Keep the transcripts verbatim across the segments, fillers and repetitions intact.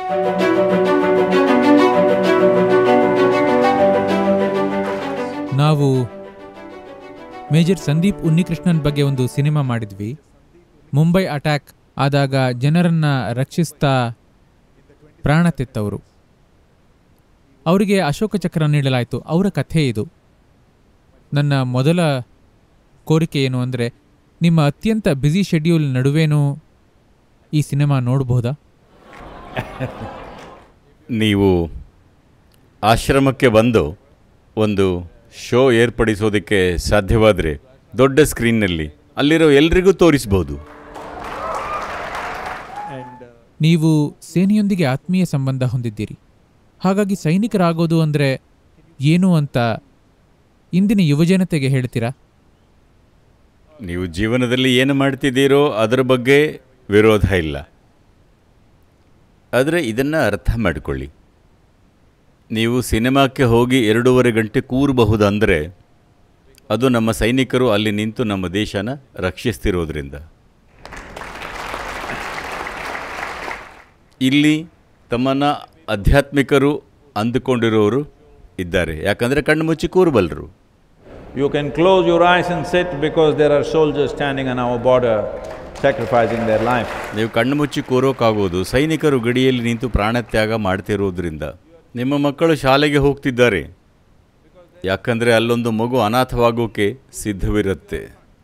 ನಾವು ಮೇಜರ್ ಸಂದೀಪ್ ಉನ್ನಿಕೃಷ್ಣನ್ ಬಗ್ಗೆ ಒಂದು ಸಿನಿಮಾ ಮಾಡಿದ್ವಿ. ಮುಂಬೈ ಅಟ್ಯಾಕ್ ಆದಾಗ ಜನರನ್ನು ರಕ್ಷಿಸ್ತಾ ಪ್ರಾಣ ತೆತ್ತವರು. ಅವರಿಗೆ ಅಶೋಕ ಚಕ್ರ ನೀಡಲಾಯಿತು. ಅವರ ಕಥೆ ಇದು. ನನ್ನ ಮೊದಲ ಕೋರಿಕೆ ಏನು ಅಂದರೆ, ನಿಮ್ಮ ಅತ್ಯಂತ ಬ್ಯುಸಿ ಶೆಡ್ಯೂಲ್ ನಡುವೇನೂ ಈ ಸಿನಿಮಾ ನೋಡಬಹುದಾ? ನೀವು ಆಶ್ರಮಕ್ಕೆ ಬಂದು ಒಂದು ಶೋ ಏರ್ಪಡಿಸೋದಕ್ಕೆ ಸಾಧ್ಯವಾದರೆ ದೊಡ್ಡ ಸ್ಕ್ರೀನ್ನಲ್ಲಿ ಅಲ್ಲಿರೋ ಎಲ್ರಿಗೂ ತೋರಿಸ್ಬೋದು. ನೀವು ಸೇನೆಯೊಂದಿಗೆ ಆತ್ಮೀಯ ಸಂಬಂಧ ಹೊಂದಿದ್ದೀರಿ. ಹಾಗಾಗಿ ಸೈನಿಕರಾಗೋದು ಅಂದರೆ ಏನು ಅಂತ ಇಂದಿನ ಯುವಜನತೆಗೆ ಹೇಳ್ತೀರಾ? ನೀವು ಜೀವನದಲ್ಲಿ ಏನು ಮಾಡ್ತಿದ್ದೀರೋ ಅದರ ಬಗ್ಗೆ ವಿರೋಧ ಇಲ್ಲ. ಆದರೆ ಇದನ್ನು ಅರ್ಥ ಮಾಡಿಕೊಳ್ಳಿ. ನೀವು ಸಿನಿಮಾಕ್ಕೆ ಹೋಗಿ ಎರಡೂವರೆ ಗಂಟೆ ಕೂರಬಹುದಂದರೆ ಅದು ನಮ್ಮ ಸೈನಿಕರು ಅಲ್ಲಿ ನಿಂತು ನಮ್ಮ ದೇಶನ ರಕ್ಷಿಸ್ತಿರೋದ್ರಿಂದ. ಇಲ್ಲಿ ತಮ್ಮನ್ನು ಆಧ್ಯಾತ್ಮಿಕರು ಅಂದುಕೊಂಡಿರೋರು ಇದ್ದಾರೆ. ಯಾಕಂದರೆ ಕಣ್ಣು ಮುಚ್ಚಿ ಕೂರಬಲ್ಲರು. You can close your eyes and sit because there are soldiers standing on our border sacrificing their life. ನೀವು ಕಣ್ಣು ಮುಚ್ಚಿ ಕೂರೋಕ್ಕಾಗೋದು ಸೈನಿಕರು ಗಡಿಯಲ್ಲಿ ನಿಂತು ಪ್ರಾಣತ್ಯಾಗ ಮಾಡ್ತಿರೋದ್ರಿಂದ. ನಿಮ್ಮ ಮಕ್ಕಳು ಶಾಲೆಗೆ ಹೋಗ್ತಿದ್ದಾರೆ ಯಾಕಂದರೆ ಅಲ್ಲೊಂದು ಮಗು ಅನಾಥವಾಗೋಕೆ ಸಿದ್ಧವಿರುತ್ತೆ.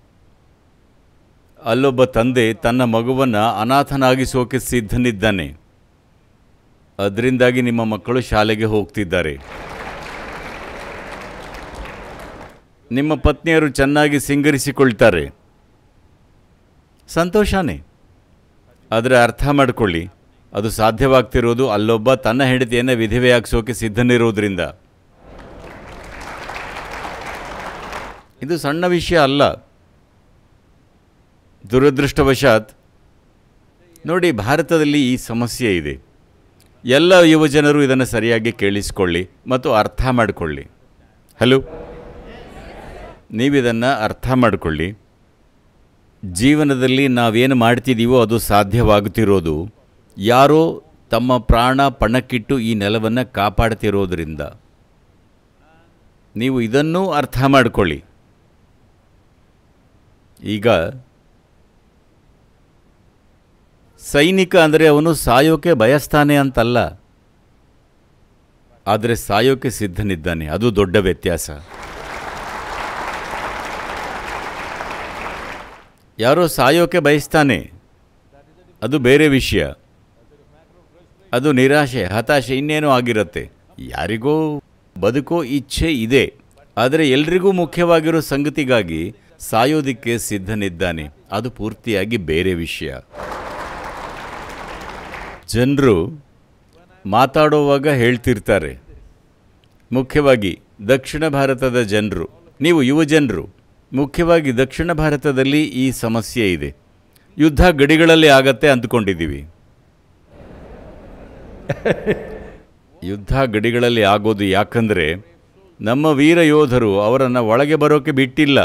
ಅಲ್ಲೊಬ್ಬ ತಂದೆ ತನ್ನ ಮಗುವನ್ನು ಅನಾಥನಾಗಿಸೋಕೆ ಸಿದ್ಧನಿದ್ದಾನೆ. ಅದರಿಂದಾಗಿ ನಿಮ್ಮ ಮಕ್ಕಳು ಶಾಲೆಗೆ ಹೋಗ್ತಿದ್ದಾರೆ. ನಿಮ್ಮ ಪತ್ನಿಯರು ಚೆನ್ನಾಗಿ ಸಿಂಗರಿಸಿಕೊಳ್ತಾರೆ, ಸಂತೋಷನೇ. ಆದರೆ ಅರ್ಥ ಮಾಡಿಕೊಳ್ಳಿ, ಅದು ಸಾಧ್ಯವಾಗ್ತಿರೋದು ಅಲ್ಲೊಬ್ಬ ತನ್ನ ಹೆಂಡತಿಯನ್ನು ವಿಧವೆಯಾಗಿಸೋಕೆ ಸಿದ್ಧನಿರೋದ್ರಿಂದ. ಇದು ಸಣ್ಣ ವಿಷಯ ಅಲ್ಲ. ದುರದೃಷ್ಟವಶಾತ್ ನೋಡಿ, ಭಾರತದಲ್ಲಿ ಈ ಸಮಸ್ಯೆ ಇದೆ. ಎಲ್ಲ ಯುವಜನರು ಇದನ್ನು ಸರಿಯಾಗಿ ಕೇಳಿಸಿಕೊಳ್ಳಿ ಮತ್ತು ಅರ್ಥ ಮಾಡಿಕೊಳ್ಳಿ. ಹಲೋ, ನೀವಿದನ್ನು ಅರ್ಥ ಮಾಡಿಕೊಳ್ಳಿ. ಜೀವನದಲ್ಲಿ ನಾವೇನು ಮಾಡ್ತಿದ್ದೀವೋ ಅದು ಸಾಧ್ಯವಾಗುತ್ತಿರೋದು ಯಾರೋ ತಮ್ಮ ಪ್ರಾಣ ಪಣಕ್ಕಿಟ್ಟು ಈ ನೆಲವನ್ನು ಕಾಪಾಡ್ತಿರೋದ್ರಿಂದ. ನೀವು ಇದನ್ನೂ ಅರ್ಥ ಮಾಡಿಕೊಳ್ಳಿ. ಈಗ ಸೈನಿಕ ಅಂದರೆ ಅವನು ಸಾಯೋಕೆ ಬಯಸ್ತಾನೆ ಅಂತಲ್ಲ, ಆದರೆ ಸಾಯೋಕೆ ಸಿದ್ಧನಿದ್ದಾನೆ. ಅದು ದೊಡ್ಡ ವ್ಯತ್ಯಾಸ. ಯಾರೋ ಸಾಯೋಕೆ ಬಯಸ್ತಾನೆ, ಅದು ಬೇರೆ ವಿಷಯ. ಅದು ನಿರಾಶೆ, ಹತಾಶೆ, ಇನ್ನೇನೋ ಆಗಿರುತ್ತೆ. ಯಾರಿಗೋ ಬದುಕೋ ಇಚ್ಛೆ ಇದೆ, ಆದರೆ ಎಲ್ರಿಗೂ ಮುಖ್ಯವಾಗಿರೋ ಸಂಗತಿಗಾಗಿ ಸಾಯೋದಕ್ಕೆ ಸಿದ್ಧನಿದ್ದಾನೆ. ಅದು ಪೂರ್ತಿಯಾಗಿ ಬೇರೆ ವಿಷಯ. ಜನರು ಮಾತಾಡುವಾಗ ಹೇಳ್ತಿರ್ತಾರೆ, ಮುಖ್ಯವಾಗಿ ದಕ್ಷಿಣ ಭಾರತದ ಜನರು, ನೀವು ಯುವ ಜನರು, ಮುಖ್ಯವಾಗಿ ದಕ್ಷಿಣ ಭಾರತದಲ್ಲಿ ಈ ಸಮಸ್ಯೆ ಇದೆ. ಯುದ್ಧ ಗಡಿಗಳಲ್ಲಿ ಆಗತ್ತೆ ಅಂದ್ಕೊಂಡಿದ್ದೀವಿ. ಯುದ್ಧ ಗಡಿಗಳಲ್ಲಿ ಆಗೋದು ಯಾಕಂದರೆ ನಮ್ಮ ವೀರ ಯೋಧರು ಅವರನ್ನು ಒಳಗೆ ಬರೋಕೆ ಬಿಟ್ಟಿಲ್ಲ.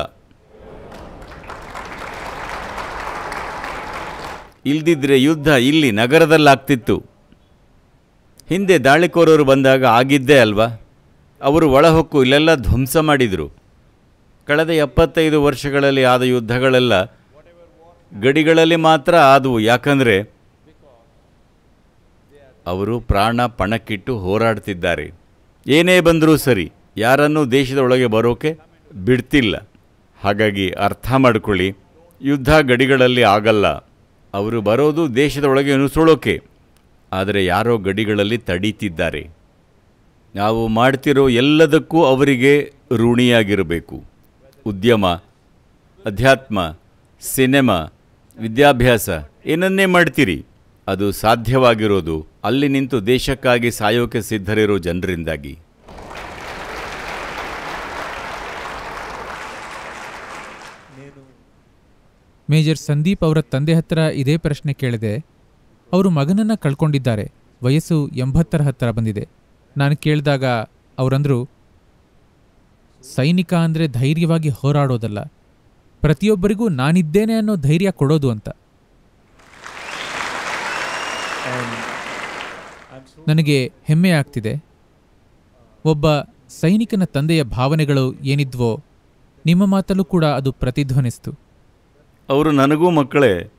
ಇಲ್ದಿದ್ರೆ ಯುದ್ಧ ಇಲ್ಲಿ ನಗರದಲ್ಲಾಗ್ತಿತ್ತು. ಹಿಂದೆ ದಾಳಿಕೋರರು ಬಂದಾಗ ಆಗಿದ್ದೇ ಅಲ್ವಾ? ಅವರು ಒಳಹೊಕ್ಕು ಇಲ್ಲೆಲ್ಲ ಧ್ವಂಸ ಮಾಡಿದರು. ಕಳೆದ ಎಪ್ಪತ್ತೈದು ವರ್ಷಗಳಲ್ಲಿ ಆದ ಯುದ್ಧಗಳೆಲ್ಲ ಗಡಿಗಳಲ್ಲಿ ಮಾತ್ರ ಆದವು. ಯಾಕಂದರೆ ಅವರು ಪ್ರಾಣ ಪಣಕ್ಕಿಟ್ಟು ಹೋರಾಡ್ತಿದ್ದಾರೆ. ಏನೇ ಬಂದರೂ ಸರಿ, ಯಾರನ್ನೂ ದೇಶದ ಒಳಗೆ ಬರೋಕೆ ಬಿಡ್ತಿಲ್ಲ. ಹಾಗಾಗಿ ಅರ್ಥ ಮಾಡಿಕೊಳ್ಳಿ, ಯುದ್ಧ ಗಡಿಗಳಲ್ಲಿ ಆಗಲ್ಲ. ಅವರು ಬರೋದು ದೇಶದ ಒಳಗೆ ನುಸುಳೋಕೆ, ಆದರೆ ಯಾರೋ ಗಡಿಗಳಲ್ಲಿ ತಡೀತಿದ್ದಾರೆ. ನಾವು ಮಾಡ್ತಿರೋ ಎಲ್ಲದಕ್ಕೂ ಅವರಿಗೆ ಋಣಿಯಾಗಿರಬೇಕು. ಉದ್ಯಮ, ಅಧ್ಯಾತ್ಮ, ಸಿನೆಮಾ, ವಿದ್ಯಾಭ್ಯಾಸ, ಏನನ್ನೇ ಮಾಡ್ತೀರಿ, ಅದು ಸಾಧ್ಯವಾಗಿರೋದು ಅಲ್ಲಿ ನಿಂತು ದೇಶಕ್ಕಾಗಿ ಸಾಯೋಕೆ ಸಿದ್ಧರಿರೋ ಜನರಿಂದಾಗಿ. ಮೇಜರ್ ಸಂದೀಪ್ ಅವರ ತಂದೆ ಹತ್ರ ಇದೇ ಪ್ರಶ್ನೆ ಕೇಳಿದೆ. ಅವರು ಮಗನನ್ನು ಕಳ್ಕೊಂಡಿದ್ದಾರೆ. ವಯಸ್ಸು ಎಂಬತ್ತರ ಹತ್ತಿರ ಬಂದಿದೆ. ನಾನು ಕೇಳಿದಾಗ ಅವರಂದರು, ಸೈನಿಕ ಅಂದರೆ ಧೈರ್ಯವಾಗಿ ಹೋರಾಡೋದಲ್ಲ, ಪ್ರತಿಯೊಬ್ಬರಿಗೂ ನಾನಿದ್ದೇನೆ ಅನ್ನೋ ಧೈರ್ಯ ಕೊಡೋದು ಅಂತ. ನನಗೆ ಹೆಮ್ಮೆ ಆಗ್ತಿದೆ. ಒಬ್ಬ ಸೈನಿಕನ ತಂದೆಯ ಭಾವನೆಗಳು ಏನಿದ್ವೋ ನಿಮ್ಮ ಮಾತಲ್ಲೂ ಕೂಡ ಅದು ಪ್ರತಿಧ್ವನಿಸ್ತು. ಅವರು ನನಗೂ ಮಕ್ಕಳೇ